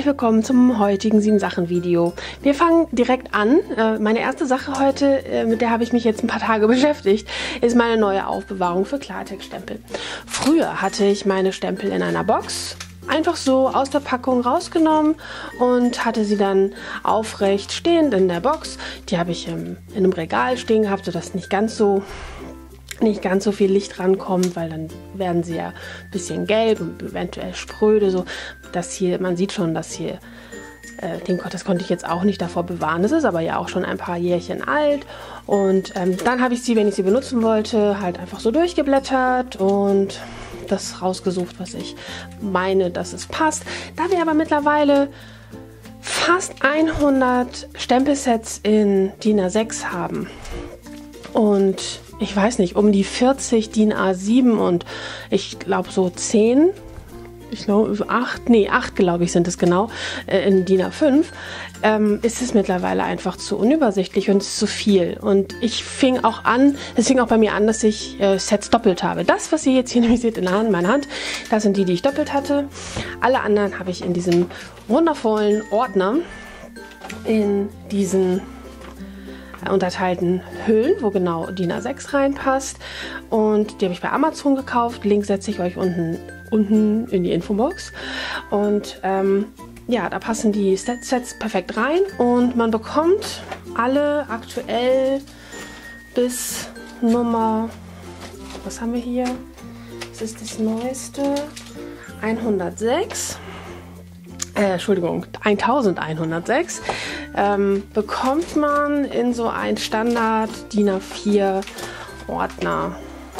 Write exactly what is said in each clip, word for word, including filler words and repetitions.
herzlich willkommen zum heutigen sieben Sachen Video. Wir fangen direkt an. Meine erste Sache heute, mit der habe ich mich jetzt ein paar Tage beschäftigt, ist meine neue Aufbewahrung für Klartext-Stempel. Früher hatte ich meine Stempel in einer Box einfach so aus der Packung rausgenommen und hatte sie dann aufrecht stehend in der Box. Die habe ich in einem Regal stehen gehabt, sodass nicht ganz so nicht ganz so viel Licht rankommt, weil dann werden sie ja ein bisschen gelb und eventuell spröde. So, das hier, man sieht schon, dass hier, äh, den, das konnte ich jetzt auch nicht davor bewahren. Das ist aber ja auch schon ein paar Jährchen alt. Und ähm, dann habe ich sie, wenn ich sie benutzen wollte, halt einfach so durchgeblättert und das rausgesucht, was ich meine, dass es passt. Da wir aber mittlerweile fast hundert Stempelsets in DIN A sechs haben und ich weiß nicht, um die vierzig DIN A sieben und ich glaube so zehn, ich glaube acht, nee acht glaube ich sind es genau, äh, in DIN A fünf, ähm, ist es mittlerweile einfach zu unübersichtlich und es ist zu viel. Und ich fing auch an, es fing auch bei mir an, dass ich äh, Sets doppelt habe. Das, was ihr jetzt hier nämlich seht in der Hand, meiner Hand, das sind die, die ich doppelt hatte. Alle anderen habe ich in diesem wundervollen Ordner, in diesen unterteilten Hüllen, wo genau DIN A sechs reinpasst, und die habe ich bei Amazon gekauft. Link setze ich euch unten, unten in die Infobox und ähm, ja, da passen die Sets perfekt rein und man bekommt alle aktuell bis Nummer, was haben wir hier, das ist das neueste, hundertsechs. Äh, Entschuldigung, elfhundertsechs, ähm, bekommt man in so ein Standard DIN A vier Ordner.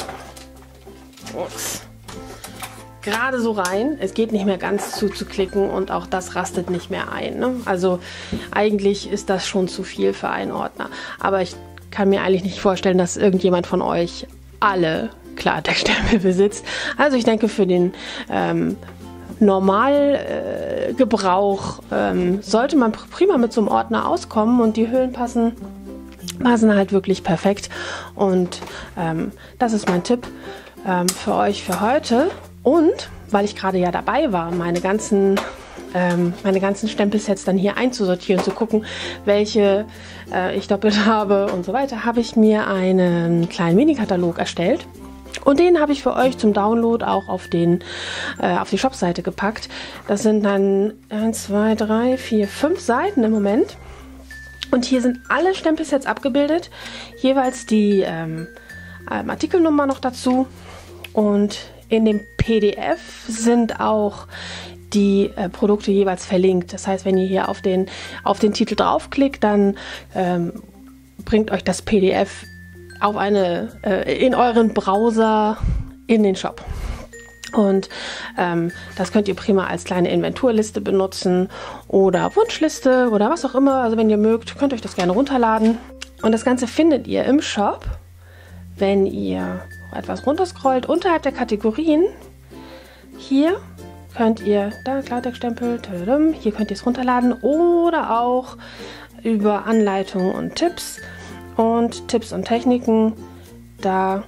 Ups. Gerade so rein. Es geht nicht mehr ganz zuzuklicken und auch das rastet nicht mehr ein. Ne? Also eigentlich ist das schon zu viel für einen Ordner. Aber ich kann mir eigentlich nicht vorstellen, dass irgendjemand von euch alle Klartextstempel besitzt. Also ich denke, für den ähm, Normalgebrauch äh, ähm, sollte man prima mit so einem Ordner auskommen und die Hüllen passen, passen halt wirklich perfekt. Und ähm, das ist mein Tipp ähm, für euch für heute. Und weil ich gerade ja dabei war, meine ganzen, ähm, meine ganzen Stempelsets dann hier einzusortieren, zu gucken, welche äh, ich doppelt habe und so weiter, habe ich mir einen kleinen Mini-Katalog erstellt. Und den habe ich für euch zum Download auch auf, den, äh, auf die Shop-Seite gepackt. Das sind dann eins, zwei, drei, vier, fünf Seiten im Moment. Und hier sind alle Stempelsets abgebildet. Jeweils die ähm, Artikelnummer noch dazu. Und in dem P D F sind auch die äh, Produkte jeweils verlinkt. Das heißt, wenn ihr hier auf den, auf den Titel draufklickt, dann ähm, bringt euch das P D F auf eine, äh, in euren Browser in den Shop. Und ähm, das könnt ihr prima als kleine Inventurliste benutzen oder Wunschliste oder was auch immer. Also wenn ihr mögt, könnt ihr euch das gerne runterladen. Und das Ganze findet ihr im Shop, wenn ihr etwas runterscrollt, unterhalb der Kategorien. Hier könnt ihr, da Klartextstempel, hier könnt ihr es runterladen oder auch über Anleitungen und Tipps. Und Tipps und Techniken, da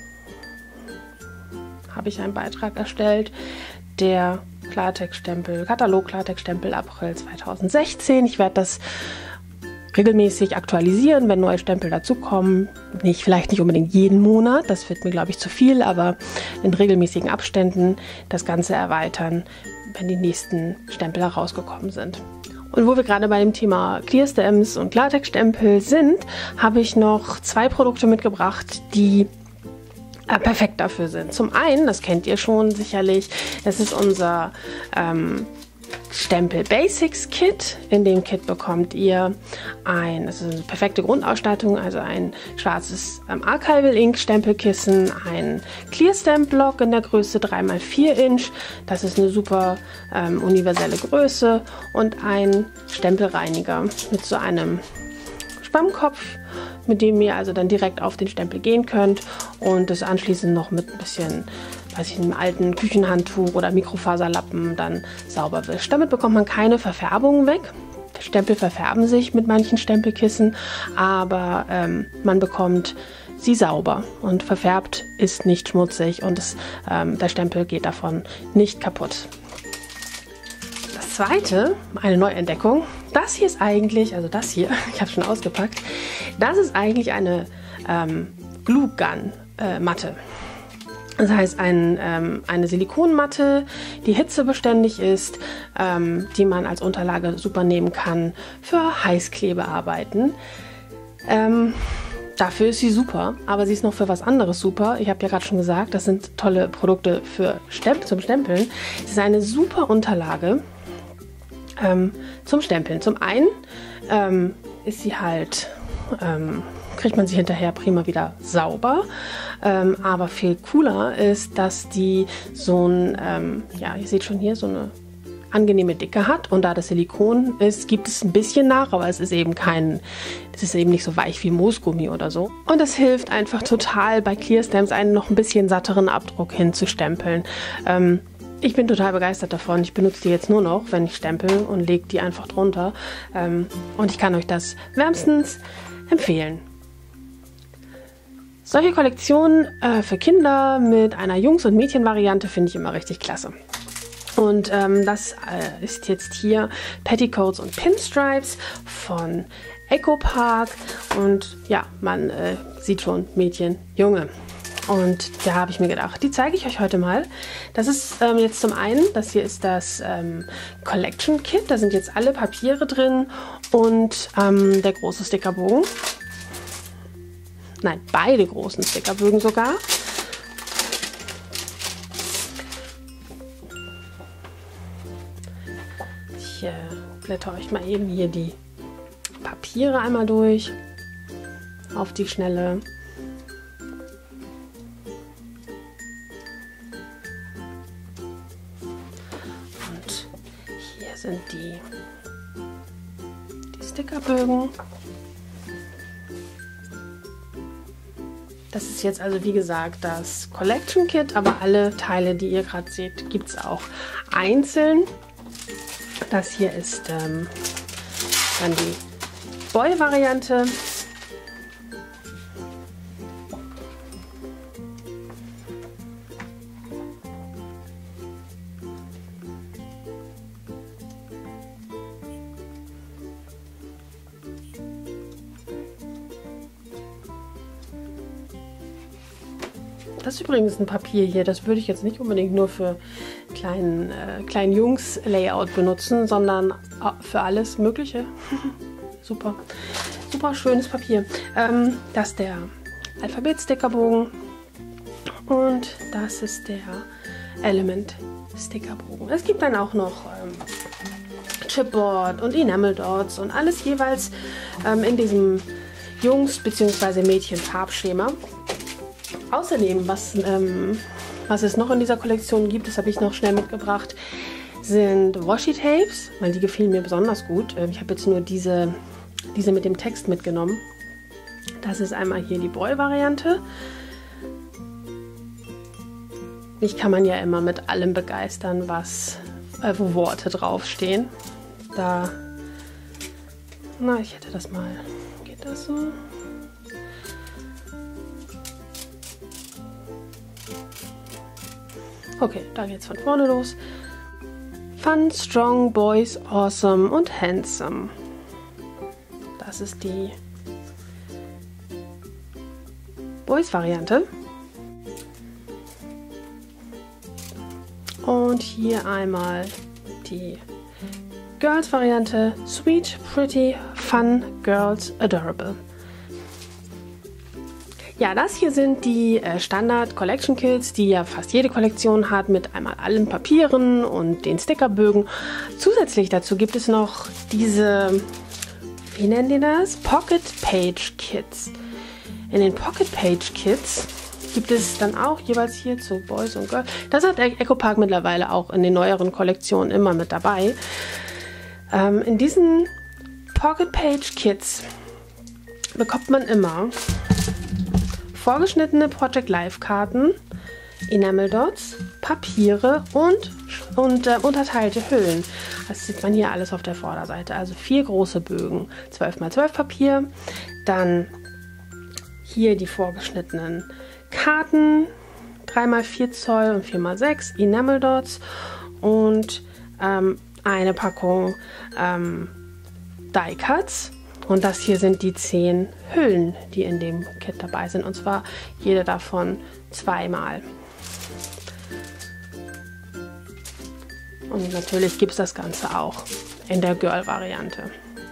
habe ich einen Beitrag erstellt, der Klartextstempel, Katalog Klartextstempel April zweitausendsechzehn. Ich werde das regelmäßig aktualisieren, wenn neue Stempel dazukommen. Nicht, vielleicht nicht unbedingt jeden Monat, das wird mir, glaube ich, zu viel, aber in regelmäßigen Abständen das Ganze erweitern, wenn die nächsten Stempel herausgekommen sind. Und wo wir gerade bei dem Thema Clearstamps und Klartextstempel sind, habe ich noch zwei Produkte mitgebracht, die äh, perfekt dafür sind. Zum einen, das kennt ihr schon sicherlich, das ist unser ähm, Stempel Basics Kit. In dem Kit bekommt ihr ein, das ist eine perfekte Grundausstattung, also ein schwarzes ähm, Archival Ink Stempelkissen, ein Clearstamp Block in der Größe drei mal vier Inch, das ist eine super ähm, universelle Größe, und ein Stempelreiniger mit so einem Schwammkopf, mit dem ihr also dann direkt auf den Stempel gehen könnt und das anschließend noch mit ein bisschen, weiß ich, einem alten Küchenhandtuch oder Mikrofaserlappen dann sauber wischt. Damit bekommt man keine Verfärbungen weg. Stempel verfärben sich mit manchen Stempelkissen, aber ähm, man bekommt sie sauber und verfärbt ist nicht schmutzig und es, ähm, der Stempel geht davon nicht kaputt. Das zweite, eine Neuentdeckung, das hier ist eigentlich, also das hier, ich habe schon ausgepackt, das ist eigentlich eine ähm, Glue Gun äh, Matte. Das heißt ein, ähm, eine Silikonmatte, die hitzebeständig ist, ähm, die man als Unterlage super nehmen kann für Heißklebearbeiten. Ähm, dafür ist sie super, aber sie ist noch für was anderes super. Ich habe ja gerade schon gesagt, das sind tolle Produkte für Stemp zum Stempeln. Es ist eine super Unterlage ähm, zum Stempeln. Zum einen ähm, ist sie halt... Ähm, kriegt man sie hinterher prima wieder sauber. Ähm, aber viel cooler ist, dass die so ein, ähm, ja, ihr seht schon hier, so eine angenehme Dicke hat. Und da das Silikon ist, gibt es ein bisschen nach, aber es ist eben kein, es ist eben nicht so weich wie Moosgummi oder so. Und das hilft einfach total bei Clear Stamps einen noch ein bisschen satteren Abdruck hinzustempeln. Ähm, Ich bin total begeistert davon. Ich benutze die jetzt nur noch, wenn ich stempel und lege die einfach drunter. Ähm, und ich kann euch das wärmstens empfehlen. Solche Kollektionen äh, für Kinder mit einer Jungs- und Mädchen-Variante finde ich immer richtig klasse. Und ähm, das äh, ist jetzt hier Petticoats und Pinstripes von EcoPark. Und ja, man äh, sieht schon Mädchen, Junge. Und da habe ich mir gedacht, die zeige ich euch heute mal. Das ist ähm, jetzt zum einen, das hier ist das ähm, Collection Kit. Da sind jetzt alle Papiere drin und ähm, der große Stickerbogen. Nein, beide großen Stickerbögen sogar. Ich äh, blätter euch mal eben hier die Papiere einmal durch. Auf die Schnelle. Und hier sind die, die Stickerbögen. Das ist jetzt also wie gesagt das Collection Kit, aber alle Teile, die ihr gerade seht, gibt es auch einzeln. Das hier ist ähm, dann die Boy-Variante. Das ist übrigens ein Papier hier, das würde ich jetzt nicht unbedingt nur für kleinen, äh, kleinen Jungs-Layout benutzen, sondern für alles Mögliche. Super, super schönes Papier. Ähm, das ist der Alphabet-Stickerbogen und das ist der Element-Stickerbogen. Es gibt dann auch noch ähm, Chipboard und Enamel Dots und alles jeweils ähm, in diesem Jungs- bzw. Mädchen-Farbschema. Außerdem, was, ähm, was es noch in dieser Kollektion gibt, das habe ich noch schnell mitgebracht, sind Washi-Tapes, weil die gefielen mir besonders gut. Ich habe jetzt nur diese, diese mit dem Text mitgenommen. Das ist einmal hier die Boy-Variante. Mich kann man ja immer mit allem begeistern, was, äh, wo Worte draufstehen. Da, na, ich hätte das mal, geht das so? Okay, da geht's von vorne los. Fun, Strong, Boys, Awesome und Handsome. Das ist die Boys-Variante. Und hier einmal die Girls-Variante. Sweet, Pretty, Fun, Girls, Adorable. Ja, das hier sind die äh, Standard Collection Kits, die ja fast jede Kollektion hat, mit einmal allen Papieren und den Stickerbögen. Zusätzlich dazu gibt es noch diese, wie nennen die das? Pocket Page Kits. In den Pocket Page Kits gibt es dann auch jeweils hier zu Boys und Girls. Das hat EcoPark mittlerweile auch in den neueren Kollektionen immer mit dabei. Ähm, in diesen Pocket Page Kits bekommt man immer vorgeschnittene Project Life Karten, Enamel Dots, Papiere und, und äh, unterteilte Hüllen. Das sieht man hier alles auf der Vorderseite. Also vier große Bögen, zwölf mal zwölf Papier. Dann hier die vorgeschnittenen Karten, drei mal vier Zoll und vier mal sechs, Enamel Dots und ähm, eine Packung ähm, Die Cuts. Und das hier sind die zehn Hüllen, die in dem Kit dabei sind. Und zwar jede davon zweimal. Und natürlich gibt es das Ganze auch in der Girl-Variante.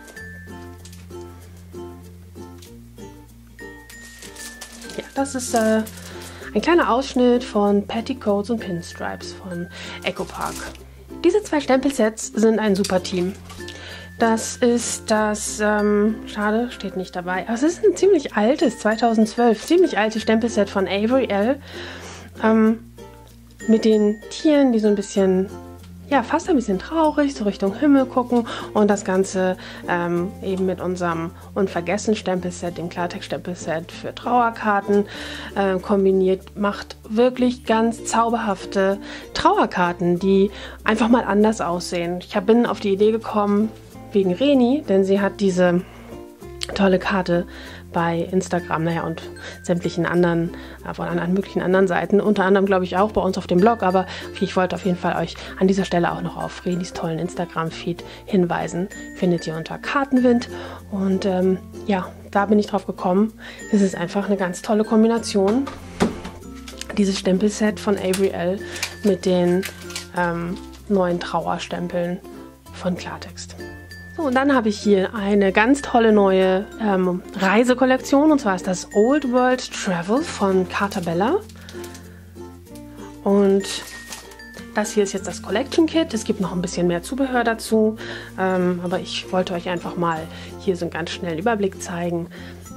Ja, das ist äh, ein kleiner Ausschnitt von Petticoats und Pinstripes von EcoPark. Diese zwei Stempelsets sind ein super Team. Das ist das, ähm, schade, steht nicht dabei, aber es ist ein ziemlich altes, zweitausendzwölf, ziemlich altes Stempelset von Avery Elle. Ähm, mit den Tieren, die so ein bisschen, ja, fast ein bisschen traurig, so Richtung Himmel gucken und das Ganze ähm, eben mit unserem Unvergessen-Stempelset, dem Klartext-Stempelset für Trauerkarten äh, kombiniert, macht wirklich ganz zauberhafte Trauerkarten, die einfach mal anders aussehen. Ich bin auf die Idee gekommen, wegen Reni, denn sie hat diese tolle Karte bei Instagram, naja, und sämtlichen anderen, äh, von anderen möglichen anderen Seiten, unter anderem glaube ich auch bei uns auf dem Blog, aber ich wollte auf jeden Fall euch an dieser Stelle auch noch auf Renis tollen Instagram-Feed hinweisen. Findet ihr unter Kartenwind und ähm, ja, da bin ich drauf gekommen. Es ist einfach eine ganz tolle Kombination, dieses Stempelset von Avery Elle mit den ähm, neuen Trauerstempeln von Klartext. So, und dann habe ich hier eine ganz tolle neue ähm, Reisekollektion, und zwar ist das Old World Travel von Carta Bella. Und das hier ist jetzt das Collection Kit. Es gibt noch ein bisschen mehr Zubehör dazu, ähm, aber ich wollte euch einfach mal hier so einen ganz schnellen Überblick zeigen.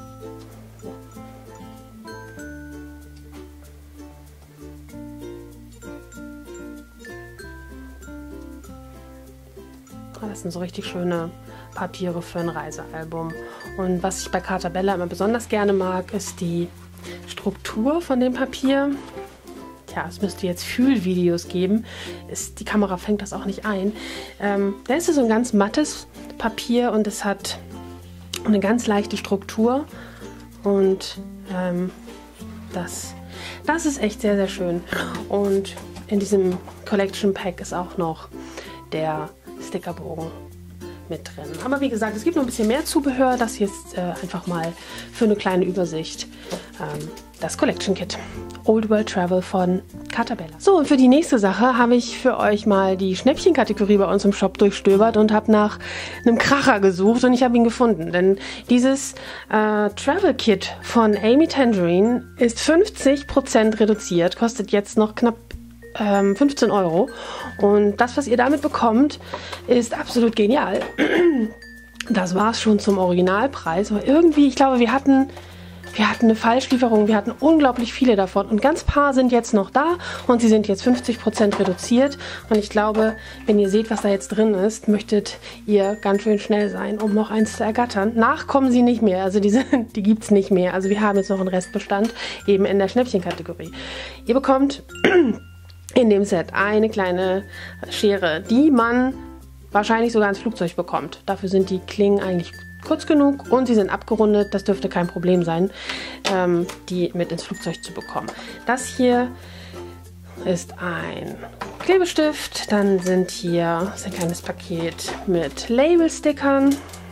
Das sind so richtig schöne Papiere für ein Reisealbum. Und was ich bei Carta Bella immer besonders gerne mag, ist die Struktur von dem Papier. Ja, es müsste jetzt Fühlvideos geben. Ist, die Kamera fängt das auch nicht ein. Ähm, da ist so ein ganz mattes Papier und es hat eine ganz leichte Struktur. Und ähm, das, das ist echt sehr, sehr schön. Und in diesem Collection Pack ist auch noch der Stickerbogen mit drin. Aber wie gesagt, es gibt noch ein bisschen mehr Zubehör. Das hier ist äh, einfach mal für eine kleine Übersicht ähm, das Collection Kit. Old World Travel von Carta Bella. So, und für die nächste Sache habe ich für euch mal die Schnäppchenkategorie bei uns im Shop durchstöbert und habe nach einem Kracher gesucht und ich habe ihn gefunden. Denn dieses äh, Travel Kit von Amy Tangerine ist fünfzig Prozent reduziert, kostet jetzt noch knapp fünfzehn Euro. Und das, was ihr damit bekommt, ist absolut genial. Das war es schon zum Originalpreis. Aber irgendwie, ich glaube, wir hatten, wir hatten eine Falschlieferung. Wir hatten unglaublich viele davon. Und ganz paar sind jetzt noch da. Und sie sind jetzt fünfzig Prozent reduziert. Und ich glaube, wenn ihr seht, was da jetzt drin ist, möchtet ihr ganz schön schnell sein, um noch eins zu ergattern. Nachkommen sie nicht mehr. Also diese, die gibt es nicht mehr. Also wir haben jetzt noch einen Restbestand eben in der Schnäppchenkategorie. Ihr bekommt in dem Set eine kleine Schere, die man wahrscheinlich sogar ins Flugzeug bekommt. Dafür sind die Klingen eigentlich kurz genug und sie sind abgerundet. Das dürfte kein Problem sein, ähm, die mit ins Flugzeug zu bekommen. Das hier ist ein Klebestift. Dann sind hier ist ein kleines Paket mit Labelstickern.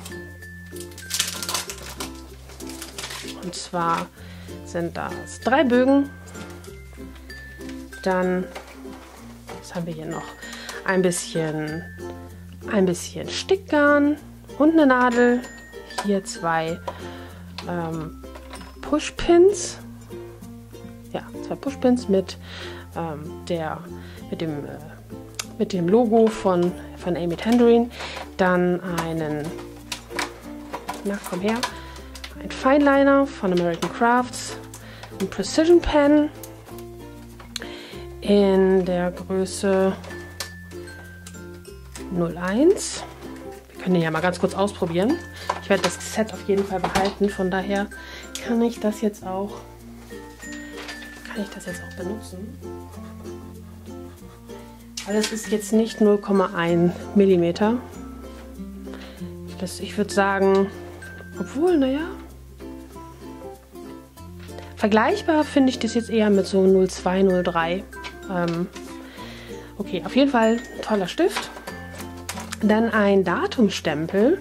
Und zwar sind das drei Bögen. Dann haben wir hier noch ein bisschen, ein bisschen Stickgarn und eine Nadel. Hier zwei ähm, Pushpins. Ja, zwei Pushpins mit, ähm, der, mit, dem, äh, mit dem Logo von, von Amy Tangerine. Dann einen, na komm her, ein Fineliner von American Crafts. Ein Precision Pen in der Größe null eins. Wir können den ja mal ganz kurz ausprobieren. Ich werde das Set auf jeden Fall behalten, von daher kann ich das jetzt auch kann ich das jetzt auch benutzen. Aber das ist jetzt nicht null Komma eins Millimeter. Das, ich würde sagen, obwohl, naja, vergleichbar finde ich das jetzt eher mit so null Komma zwei, null Komma drei. Ähm, okay, auf jeden Fall ein toller Stift. Dann ein Datumstempel,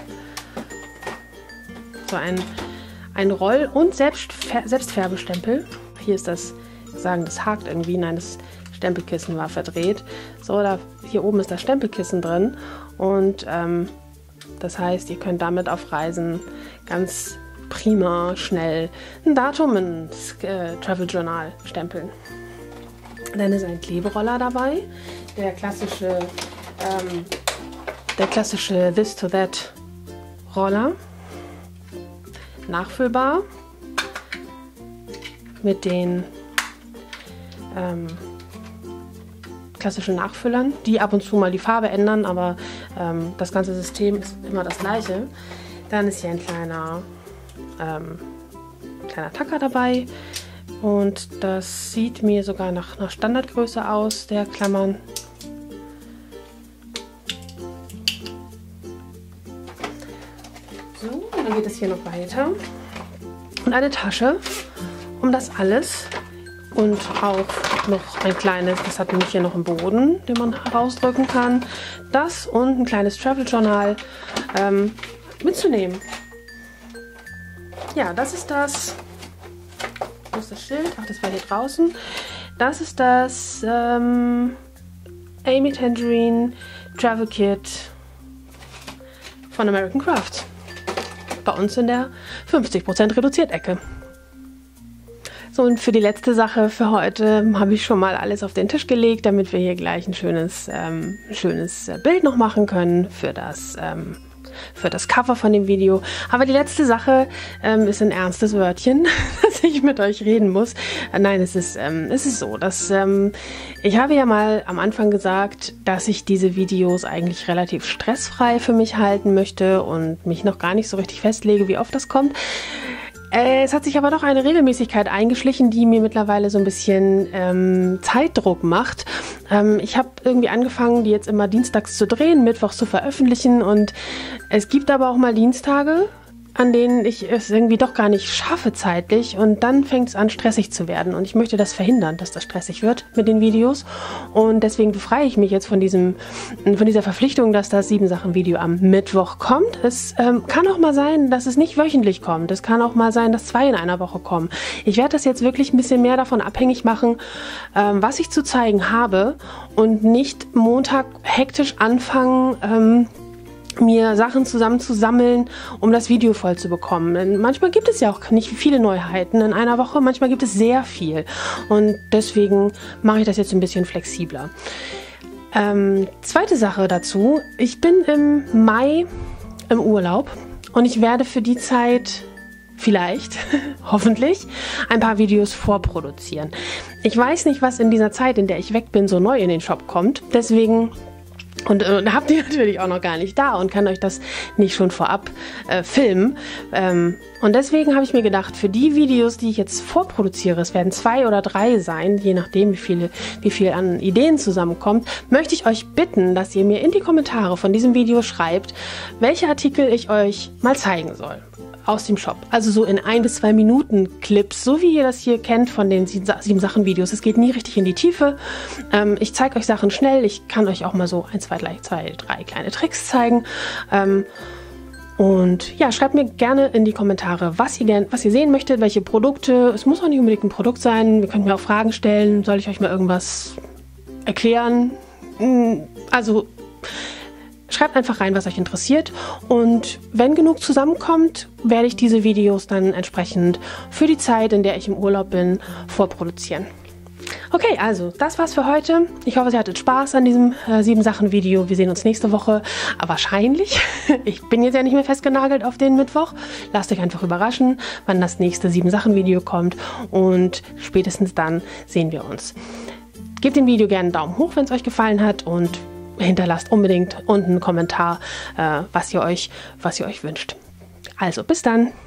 so ein, ein Roll- und Selbstfer Selbstfärbestempel. Hier ist das, sagen, das hakt irgendwie, nein, das Stempelkissen war verdreht. So, da, hier oben ist das Stempelkissen drin und ähm, das heißt, ihr könnt damit auf Reisen ganz prima, schnell ein Datum ins äh, Travel Journal stempeln. Dann ist ein Kleberoller dabei, der klassische, ähm, der klassische This to That Roller, nachfüllbar mit den ähm, klassischen Nachfüllern, die ab und zu mal die Farbe ändern, aber ähm, das ganze System ist immer das gleiche. Dann ist hier ein kleiner, ähm, kleiner Tacker dabei und das sieht mir sogar nach, nach Standardgröße aus, der Klammern. So, dann geht es hier noch weiter. Und eine Tasche, um das alles. Und auch noch ein kleines, das hat nämlich hier noch einen Boden, den man rausdrücken kann. Das und ein kleines Travel Journal ähm, mitzunehmen. Ja, das ist das. Wo ist das Schild? Ach, das war hier draußen. Das ist das ähm, Amy Tangerine Travel Kit von American Crafts. Bei uns in der fünfzig Prozent Reduziert-Ecke. So, und für die letzte Sache für heute habe ich schon mal alles auf den Tisch gelegt, damit wir hier gleich ein schönes, ähm, schönes Bild noch machen können für das, ähm, für das Cover von dem Video. Aber die letzte Sache ähm, ist ein ernstes Wörtchen, dass ich mit euch reden muss. Äh, nein, es ist, ähm, es ist so, dass ähm, ich habe ja mal am Anfang gesagt, dass ich diese Videos eigentlich relativ stressfrei für mich halten möchte und mich noch gar nicht so richtig festlege, wie oft das kommt. Es hat sich aber doch eine Regelmäßigkeit eingeschlichen, die mir mittlerweile so ein bisschen ähm, Zeitdruck macht. Ähm, ich habe irgendwie angefangen, die jetzt immer dienstags zu drehen, mittwochs zu veröffentlichen und es gibt aber auch mal Dienstage, an denen ich es irgendwie doch gar nicht schaffe zeitlich und dann fängt es an stressig zu werden und ich möchte das verhindern, dass das stressig wird mit den Videos und deswegen befreie ich mich jetzt von diesem, von dieser Verpflichtung, dass das sieben Sachen Video am Mittwoch kommt. Es ähm, kann auch mal sein, dass es nicht wöchentlich kommt. Es kann auch mal sein, dass zwei in einer Woche kommen. Ich werde das jetzt wirklich ein bisschen mehr davon abhängig machen, ähm, was ich zu zeigen habe und nicht Montag hektisch anfangen, ähm, mir Sachen zusammenzusammeln, um das Video voll zu bekommen. Denn manchmal gibt es ja auch nicht viele Neuheiten in einer Woche, manchmal gibt es sehr viel. Und deswegen mache ich das jetzt ein bisschen flexibler. Ähm, zweite Sache dazu, ich bin im Mai im Urlaub und ich werde für die Zeit vielleicht, hoffentlich, ein paar Videos vorproduzieren. Ich weiß nicht, was in dieser Zeit, in der ich weg bin, so neu in den Shop kommt. Deswegen Und äh, habt ihr natürlich auch noch gar nicht da und kann euch das nicht schon vorab äh, filmen. Ähm, und deswegen habe ich mir gedacht, für die Videos, die ich jetzt vorproduziere, es werden zwei oder drei sein, je nachdem, wie viele, wie viel an Ideen zusammenkommt, möchte ich euch bitten, dass ihr mir in die Kommentare von diesem Video schreibt, welche Artikel ich euch mal zeigen soll aus dem Shop. Also so in ein bis zwei Minuten Clips, so wie ihr das hier kennt von den sieben Sachen Videos. Es geht nie richtig in die Tiefe. Ähm, ich zeige euch Sachen schnell. Ich kann euch auch mal so ein, zwei, zwei drei kleine Tricks zeigen. Ähm, und ja, schreibt mir gerne in die Kommentare, was ihr, gern, was ihr sehen möchtet, welche Produkte. Es muss auch nicht unbedingt ein Produkt sein. Ihr könnt mir auch Fragen stellen. Soll ich euch mal irgendwas erklären? Also schreibt einfach rein, was euch interessiert und wenn genug zusammenkommt, werde ich diese Videos dann entsprechend für die Zeit, in der ich im Urlaub bin, vorproduzieren. Okay, also das war's für heute. Ich hoffe, ihr hattet Spaß an diesem äh, sieben Sachen Video. Wir sehen uns nächste Woche, aber wahrscheinlich. Ich bin jetzt ja nicht mehr festgenagelt auf den Mittwoch. Lasst euch einfach überraschen, wann das nächste sieben Sachen Video kommt und spätestens dann sehen wir uns. Gebt dem Video gerne einen Daumen hoch, wenn es euch gefallen hat und hinterlasst unbedingt unten einen Kommentar, äh, was ihr euch, was ihr euch wünscht. Also, bis dann!